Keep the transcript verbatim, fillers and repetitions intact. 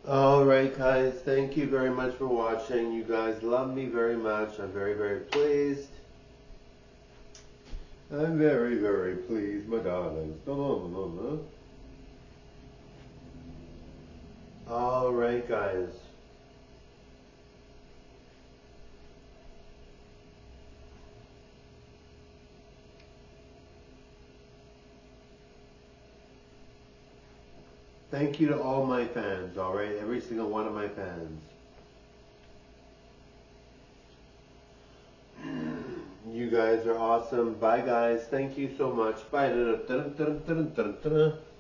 Alright guys, thank you very much for watching. You guys love me very much. I'm very, very pleased. I'm very, very pleased, my darlings. Alright guys. Thank you to all my fans, alright? Every single one of my fans. You guys are awesome. Bye guys. Thank you so much. Bye.